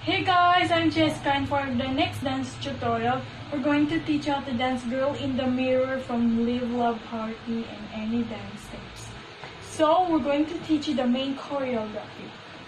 Hey guys, I'm Cheska, and for the next dance tutorial, we're going to teach you how to dance Girl in the Mirror from Live Love Party and any dance steps. So, we're going to teach you the main choreography.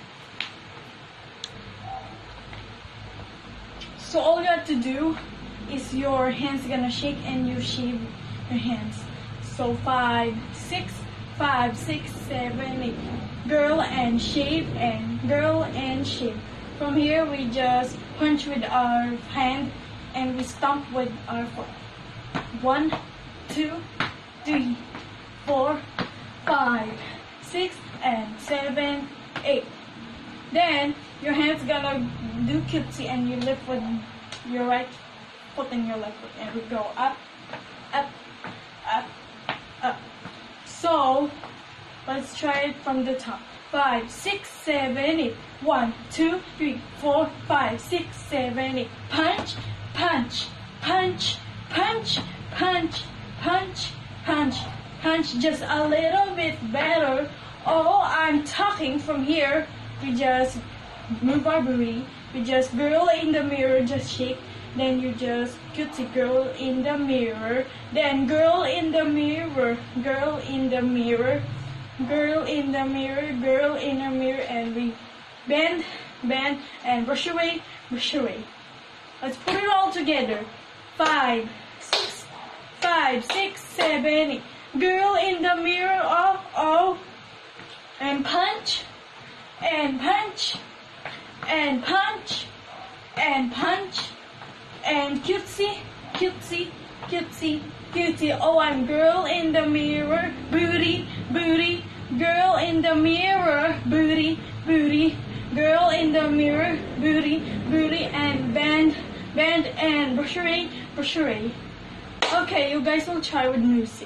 So, all you have to do is your hands gonna shake and you shave your hands. So, 5, 6, 5, 6, 7, 8. Girl and shave and girl and shave. From here, we just punch with our hand and we stomp with our foot. 1, 2, 3, 4, 5, 6, and 7, 8. Then, your hand's gonna do cutesy and you lift with your right foot and your left foot. And we go up, up, up, up. So, let's try it from the top. 5, 6, 7, 8. 1, 2, 3, 4, 5, 6, 7, 8. Punch, punch, punch, punch, punch, punch, punch, punch. Just a little bit better. Oh, I'm talking from here. We just move our booty. We just girl in the mirror, just shake. Then you just cutesy girl in the mirror. Then girl in the mirror, girl in the mirror. Girl in the mirror, girl in the mirror, and we bend, bend, and brush away, brush away. Let's put it all together. 5, 6, 5, 6, 7, 8. Girl in the mirror, oh, oh. And punch, and punch, and punch, and punch, and cutesy, cutesy, cutesy, cutesy. Oh, I'm girl in the mirror, booty, booty. Girl in the mirror, booty, booty. Girl in the mirror, booty, booty. And bend, bend, and brush away, brush away. Okay, you guys will try with music.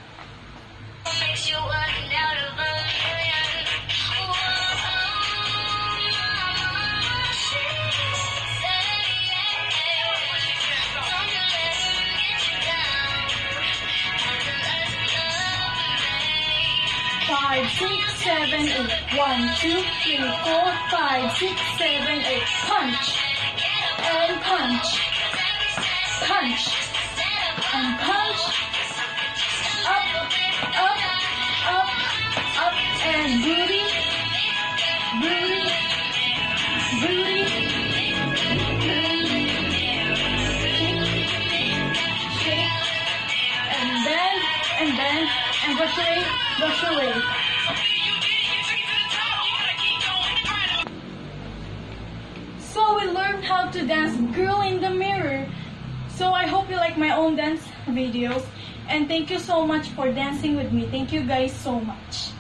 Five, 6, 7, 8. 1, 2, 3, 4, 5, 6, 7, 8. Punch and punch, punch and punch. Up, up, up, up, and booty, booty, booty, booty. Shake, shake, and bend, and brush away, brush away. So we learned how to dance Girl in the Mirror. So I hope you like my own dance videos. And thank you so much for dancing with me. Thank you guys so much.